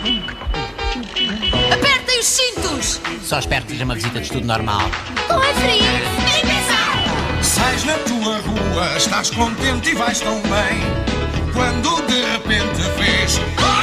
Apertem os cintos! Só espero que seja uma visita de estudo normal. Com é frio! Nem pensar! Sais na tua rua, estás contente e vais tão bem. Quando de repente vês